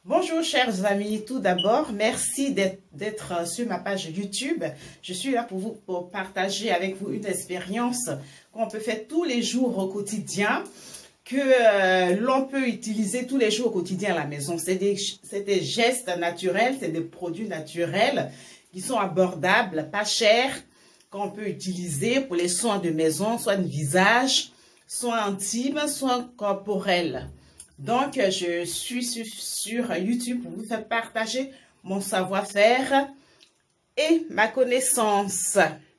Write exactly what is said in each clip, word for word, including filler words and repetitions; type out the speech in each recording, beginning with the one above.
Bonjour chers amis, tout d'abord, merci d'être sur ma page YouTube. Je suis là pour vous pour partager avec vous une expérience qu'on peut faire tous les jours au quotidien, que euh, l'on peut utiliser tous les jours au quotidien à la maison. C'est des, des gestes naturels, c'est des produits naturels qui sont abordables, pas chers, qu'on peut utiliser pour les soins de maison, soins de visage, soins intimes, soins corporels. Donc, je suis sur, sur YouTube pour vous faire partager mon savoir-faire et ma connaissance.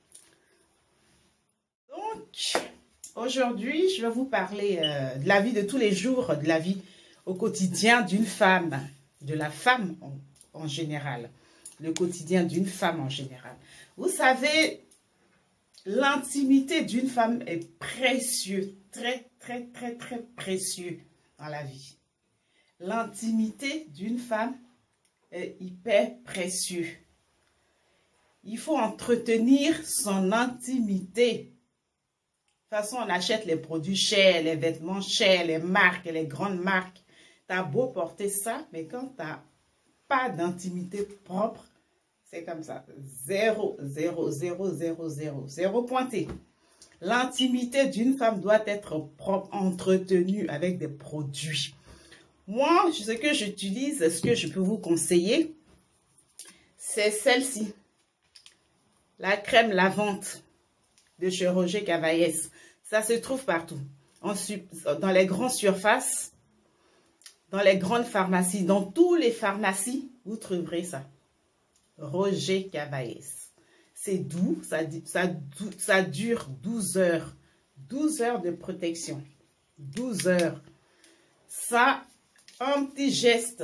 Donc, aujourd'hui, je vais vous parler euh, de la vie de tous les jours, de la vie au quotidien d'une femme, de la femme en, en général, le quotidien d'une femme en général. Vous savez, l'intimité d'une femme est précieuse, très, très, très, très précieux dans la vie. L'intimité d'une femme est hyper précieux. Il faut entretenir son intimité. De toute façon, on achète les produits chers, les vêtements chers, les marques, les grandes marques. Tu as beau porter ça, mais quand tu n'as pas d'intimité propre, c'est comme ça. Zéro, zéro, zéro, zéro, zéro, zéro pointé. L'intimité d'une femme doit être propre, entretenue avec des produits. Moi, ce que j'utilise, ce que je peux vous conseiller, c'est celle-ci. La crème lavante de chez Roger Cavaillès. Ça se trouve partout. En, dans les grandes surfaces, dans les grandes pharmacies, dans toutes les pharmacies, vous trouverez ça. Roger Cavaillès. C'est doux, ça, ça, ça dure douze heures. douze heures de protection. douze heures. Ça, un petit geste.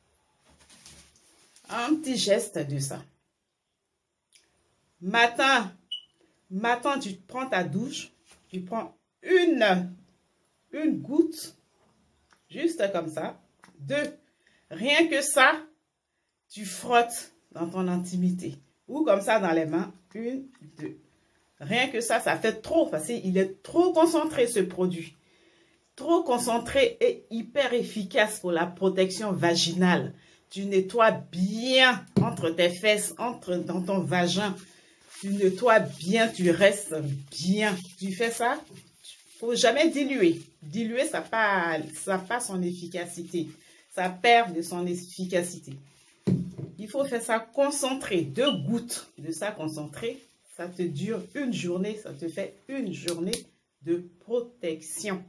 Un petit geste de ça. Matin, matin, tu prends ta douche. Tu prends une, une goutte. Juste comme ça. Deux. Rien que ça, tu frottes dans ton intimité. Ou comme ça dans les mains, une, deux. Rien que ça, ça fait trop parce qu'il est trop concentré ce produit. Trop concentré et hyper efficace pour la protection vaginale. Tu nettoies bien entre tes fesses, entre dans ton vagin. Tu nettoies bien, tu restes bien. Tu fais ça, il ne faut jamais diluer. Diluer, ça n'a pas, ça pas son efficacité. Ça perd de son efficacité. Il faut faire ça concentré, deux gouttes de ça concentré. Ça te dure une journée, ça te fait une journée de protection.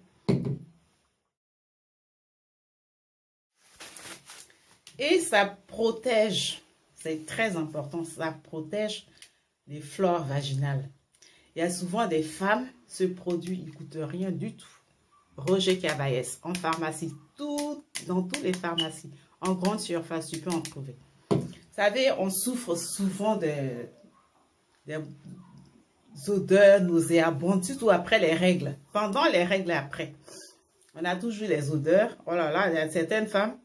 Et ça protège, c'est très important, ça protège les flores vaginales. Il y a souvent des femmes, ce produit, il ne coûte rien du tout. Roger Cavaillès, en pharmacie, tout, dans toutes les pharmacies, en grande surface, tu peux en trouver. Vous savez, on souffre souvent de, des odeurs nauséabondes, surtout après les règles. Pendant les règles et après, on a toujours les odeurs. Oh là là, il y a certaines femmes,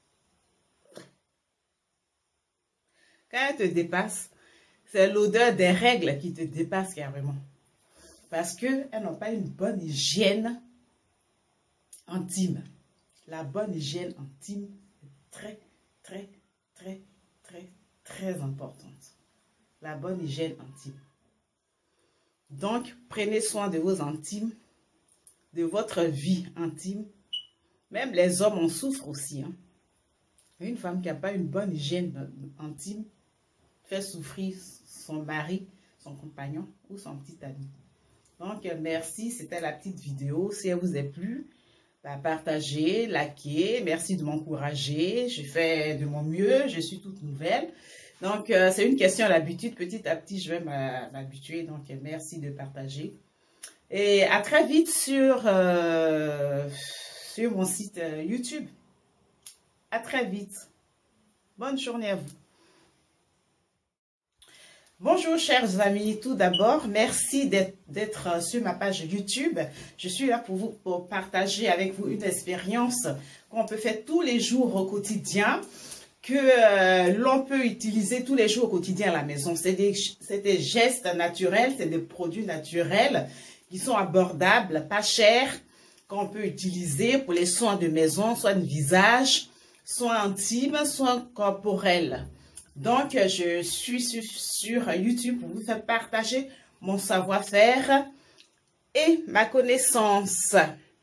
quand elles te dépassent, c'est l'odeur des règles qui te dépasse carrément. Parce qu'elles n'ont pas une bonne hygiène intime. La bonne hygiène intime est très, très, très, très, très importante. La bonne hygiène intime. Donc, prenez soin de vos intimes, de votre vie intime. Même les hommes en souffrent aussi. Hein. Une femme qui n'a pas une bonne hygiène intime fait souffrir son mari, son compagnon ou son petit ami. Donc, merci. C'était la petite vidéo. Si elle vous a plu, bah, partagez, likez. Merci de m'encourager. Je fais de mon mieux. Je suis toute nouvelle. Donc, euh, c'est une question à l'habitude. Petit à petit, je vais m'habituer. Donc, merci de partager. Et à très vite sur, euh, sur mon site euh, YouTube. À très vite. Bonne journée à vous. Bonjour chers amis, tout d'abord, merci d'être sur ma page YouTube. Je suis là pour vous pour partager avec vous une expérience qu'on peut faire tous les jours au quotidien, que euh, l'on peut utiliser tous les jours au quotidien à la maison. C'est des, des gestes naturels, c'est des produits naturels qui sont abordables, pas chers, qu'on peut utiliser pour les soins de maison, soins de visage, soins intimes, soins corporels. Donc, je suis sur, sur YouTube pour vous faire partager mon savoir-faire et ma connaissance.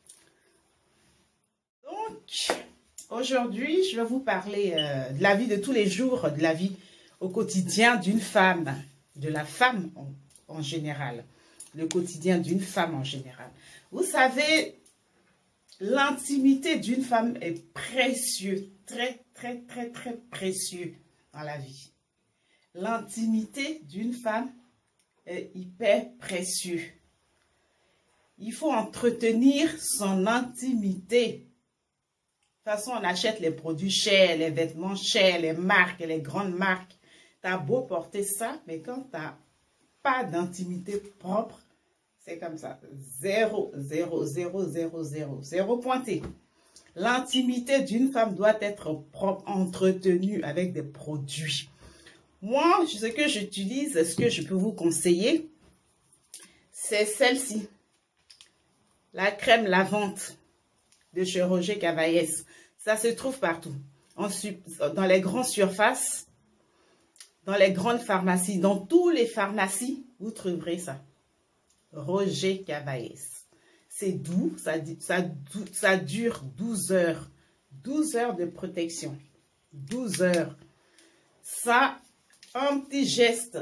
Donc, aujourd'hui, je vais vous parler euh, de la vie de tous les jours, de la vie au quotidien d'une femme, de la femme en, en général, le quotidien d'une femme en général. Vous savez, l'intimité d'une femme est précieuse, très, très, très, très précieux dans la vie. L'intimité d'une femme est hyper précieux. Il faut entretenir son intimité. De toute façon, on achète les produits chers, les vêtements chers, les marques, les grandes marques. Tu as beau porter ça, mais quand tu n'as pas d'intimité propre, c'est comme ça. Zéro, zéro, zéro, zéro, zéro, zéro pointé. L'intimité d'une femme doit être propre, entretenue avec des produits. Moi, ce que j'utilise, ce que je peux vous conseiller, c'est celle-ci. La crème lavante de chez Roger Cavaillès. Ça se trouve partout. En, dans les grandes surfaces, dans les grandes pharmacies, dans toutes les pharmacies, vous trouverez ça. Roger Cavaillès. C'est doux, ça, ça, ça dure douze heures. douze heures de protection. douze heures. Ça, un petit geste.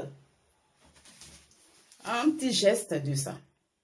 Un petit geste de ça.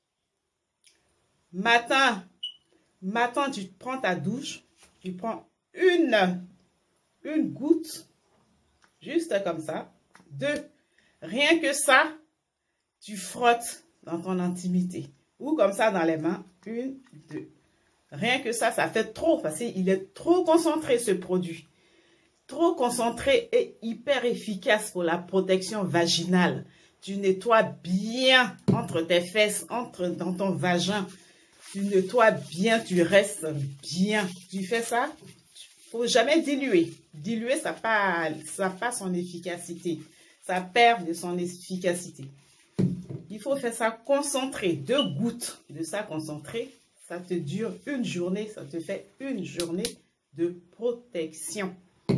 Matin, matin, tu prends ta douche, tu prends une, une goutte, juste comme ça. Deux, rien que ça, tu frottes dans ton intimité. Ou comme ça dans les mains. Une, deux. Rien que ça, ça fait trop. Parce qu'il est trop concentré ce produit. Trop concentré et hyper efficace pour la protection vaginale. Tu nettoies bien entre tes fesses, entre dans ton vagin. Tu nettoies bien, tu restes bien. Tu fais ça, il ne faut jamais diluer. Diluer, ça n'a pas, ça pas son efficacité. Ça perd de son efficacité. Il faut faire ça concentré, deux gouttes de ça concentré. Ça te dure une journée, ça te fait une journée de protection.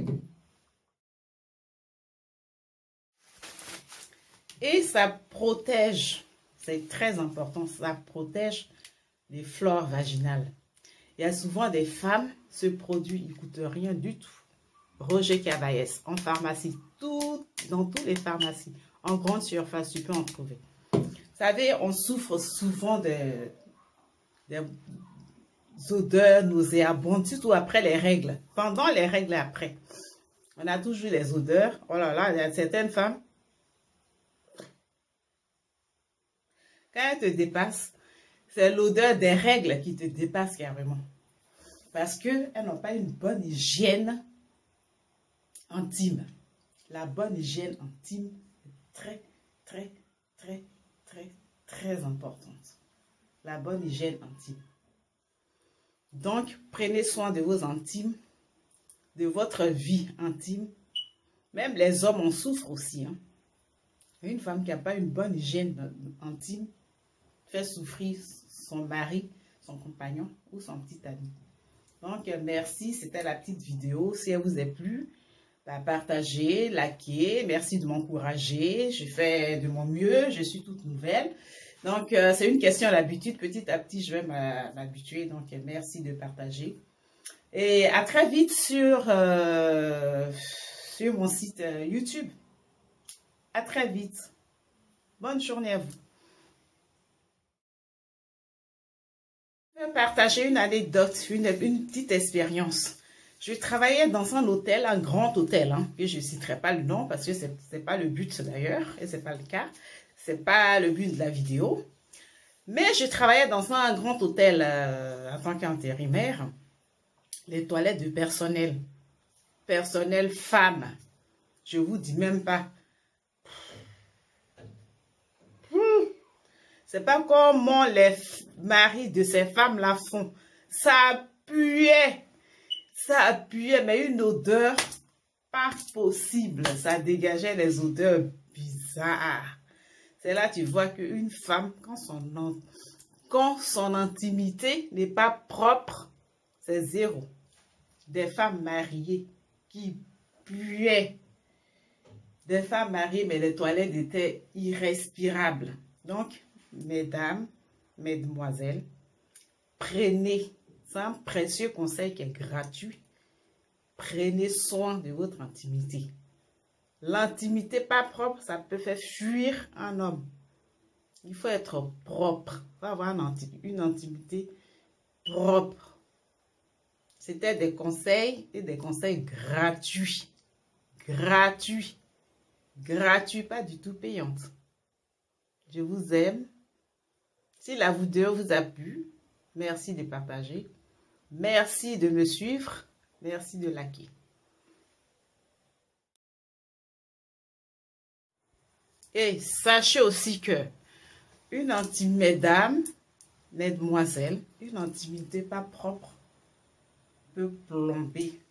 Et ça protège, c'est très important, ça protège les flores vaginales. Il y a souvent des femmes, ce produit, il ne coûte rien du tout. Roger Cavaillès, en pharmacie, tout, dans toutes les pharmacies, en grande surface, tu peux en trouver. Vous savez, on souffre souvent de, des odeurs nauséabondes, surtout après les règles. Pendant les règles après, on a toujours les odeurs. Oh là là, il y a certaines femmes, quand elles te dépassent, c'est l'odeur des règles qui te dépasse carrément. Parce qu'elles n'ont pas une bonne hygiène intime. La bonne hygiène intime est très, très, très, très, très importante. La bonne hygiène intime. Donc, prenez soin de vos intimes, de votre vie intime. Même les hommes en souffrent aussi. Hein. Une femme qui n'a pas une bonne hygiène intime fait souffrir son mari, son compagnon ou son petit ami. Donc, merci. C'était la petite vidéo. Si elle vous a plu, bah, partagez, likez. Merci de m'encourager. Je fais de mon mieux. Je suis toute nouvelle. Donc, euh, c'est une question à l'habitude. Petit à petit, je vais m'habituer. Donc, merci de partager. Et à très vite sur, euh, sur mon site euh, YouTube. À très vite. Bonne journée à vous. Je vais partager une anecdote, une, une petite expérience. Je travaillais dans un hôtel, un grand hôtel, hein, et je ne citerai pas le nom parce que ce n'est pas le but d'ailleurs, et ce n'est pas le cas. Ce n'est pas le but de la vidéo. Mais je travaillais dans un grand hôtel euh, en tant qu'intérimaire. Les toilettes de personnel. Personnel femme. Je ne vous dis même pas. C'est pas comment les maris de ces femmes-là font. Ça puait. Ça puait, mais une odeur pas possible. Ça dégageait les odeurs bizarres. C'est là que tu vois qu'une femme, quand son, quand son intimité n'est pas propre, c'est zéro. des femmes mariées qui puaient. Des femmes mariées, mais les toilettes étaient irrespirables. Donc, mesdames, mesdemoiselles, prenez, c'est un précieux conseil qui est gratuit. Prenez soin de votre intimité. L'intimité pas propre, ça peut faire fuir un homme. Il faut être propre. Il faut avoir une intimité propre. C'était des conseils et des conseils gratuits. Gratuits. Gratuits, pas du tout payantes. Je vous aime. Si la vidéo vous a plu, merci de partager. Merci de me suivre. Merci de liker. Et sachez aussi que une intimité, mesdames, mesdemoiselles, une intimité pas propre peut plomber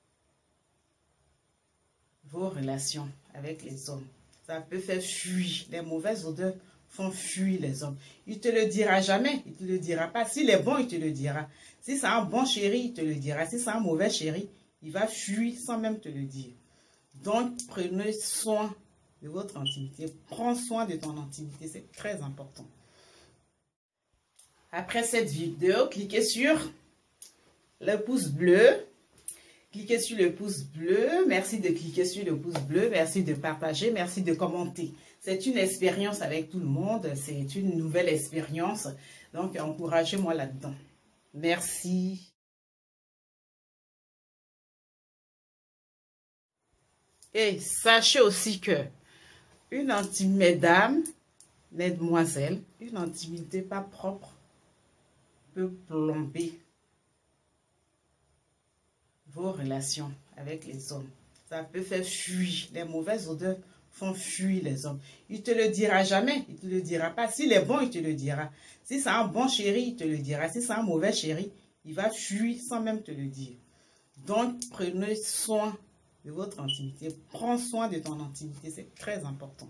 vos relations avec les hommes. Ça peut faire fuir. Les mauvaises odeurs font fuir les hommes. Il ne te le dira jamais. Il ne te le dira pas. S'il est bon, il te le dira. Si c'est un bon chéri, il te le dira. Si c'est un mauvais chéri, il va fuir sans même te le dire. Donc, prenez soin de votre intimité. Prends soin de ton intimité. C'est très important. Après cette vidéo, cliquez sur le pouce bleu. Cliquez sur le pouce bleu. Merci de cliquer sur le pouce bleu. Merci de partager. Merci de commenter. C'est une expérience avec tout le monde. C'est une nouvelle expérience. Donc, encouragez-moi là-dedans. Merci. Et sachez aussi que une intimité, mesdames, mesdemoiselles, une intimité pas propre peut plomber vos relations avec les hommes. Ça peut faire fuir. Les mauvaises odeurs font fuir les hommes. Il ne te le dira jamais. Il ne te le dira pas. S'il est bon, il te le dira. Si c'est un bon chéri, il te le dira. Si c'est un mauvais chéri, il va fuir sans même te le dire. Donc, prenez soin de votre intimité. Prends soin de ton intimité. C'est très important.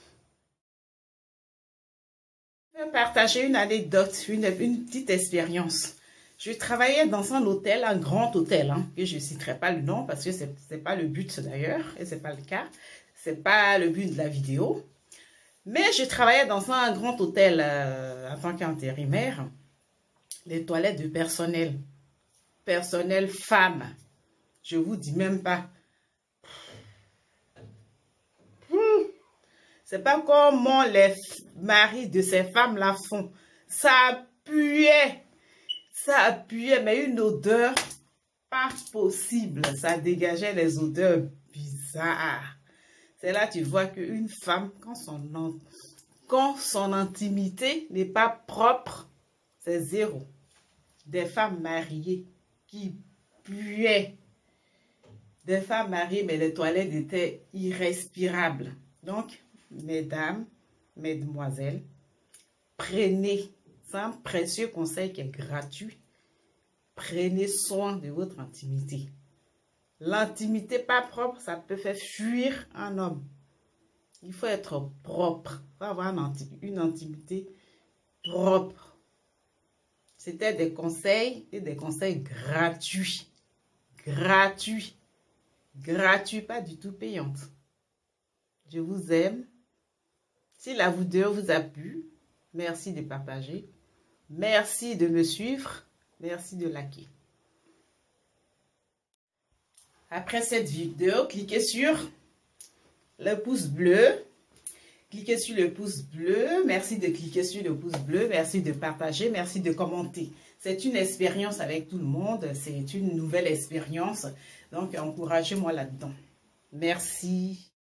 Je vais partager une anecdote, une, une petite expérience. Je travaillais dans un hôtel, un grand hôtel, hein, que je ne citerai pas le nom parce que ce n'est pas le but d'ailleurs, et ce n'est pas le cas. Ce n'est pas le but de la vidéo. Mais je travaillais dans un grand hôtel euh, en tant qu'intérimaire. Les toilettes de personnel. Personnel femme. Je vous dis même pas. C'est pas comment les maris de ces femmes-là font. Ça puait. Ça puait, mais une odeur pas possible. Ça dégageait les odeurs bizarres. C'est là que tu vois qu'une femme, quand son, quand son intimité n'est pas propre, c'est zéro. Des femmes mariées qui puaient. Des femmes mariées, mais les toilettes étaient irrespirables. Donc, mesdames, mesdemoiselles, prenez, c'est un précieux conseil qui est gratuit, prenez soin de votre intimité. L'intimité pas propre, ça peut faire fuir un homme. Il faut être propre, il faut avoir une intimité propre. C'était des conseils et des conseils gratuits. Gratuits. Gratuits, pas du tout payantes. Je vous aime. Si la vidéo vous a plu, merci de partager. Merci de me suivre. Merci de liker. Après cette vidéo, cliquez sur le pouce bleu. Cliquez sur le pouce bleu. Merci de cliquer sur le pouce bleu. Merci de partager. Merci de commenter. C'est une expérience avec tout le monde. C'est une nouvelle expérience. Donc, encouragez-moi là-dedans. Merci.